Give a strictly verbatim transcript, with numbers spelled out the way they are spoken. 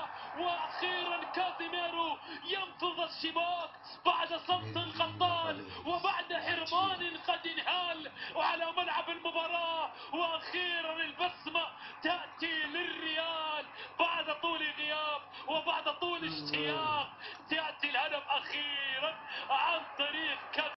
واخيرا كازيميرو ينفض الشباك بعد صمت قطال وبعد حرمان قد انهال على ملعب المباراة. واخيرا البسمة تأتي للريال بعد طول غياب وبعد طول اشتياق، تأتي الهدف اخيرا عن طريق